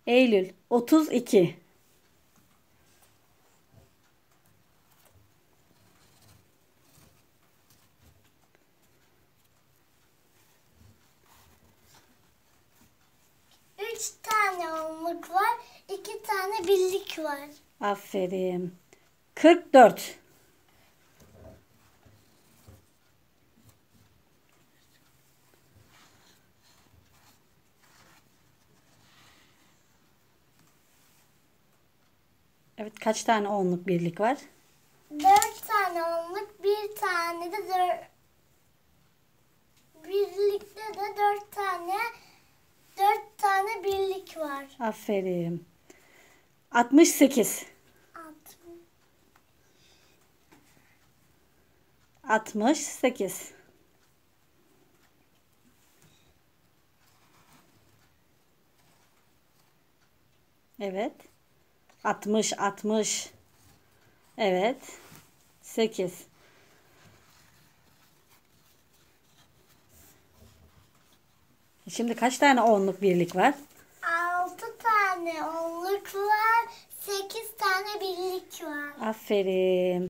Eylül 32. Üç tane onluk var. İki tane birlik var. Aferin. 44. Evet, kaç tane onluk birlik var? Dört tane onluk, bir tane de birlikte de dört tane birlik var. Aferin. 68. 68. Evet. 60, 60. Evet. 8. Şimdi kaç tane onluk birlik var? Altı tane onluk var. Sekiz tane birlik var. Aferin.